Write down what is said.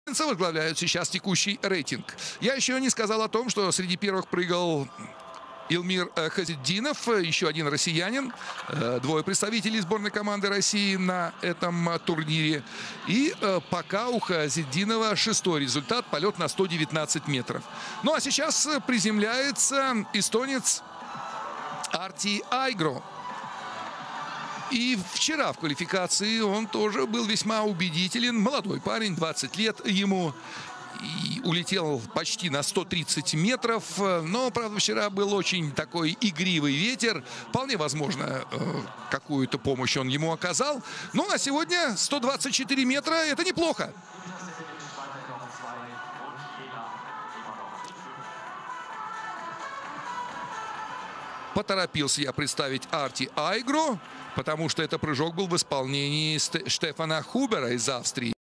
возглавляют сейчас текущий рейтинг. Я еще не сказал о том, что среди первых прыгал Илмир Хазетдинов, еще один россиянин, двое представителей сборной команды России на этом турнире. И пока у Хазетдинова 6-й результат, полет на 119 метров. Ну а сейчас приземляется эстонец Арти Айгро. И вчера в квалификации он тоже был весьма убедителен. Молодой парень, 20 лет ему. И улетел почти на 130 метров. Но, правда, вчера был очень такой игривый ветер. Вполне возможно, какую-то помощь он ему оказал. Ну, а сегодня 124 метра – это неплохо. Поторопился я представить Арти Айгро, потому что это прыжок был в исполнении Штефана Хубера из Австрии.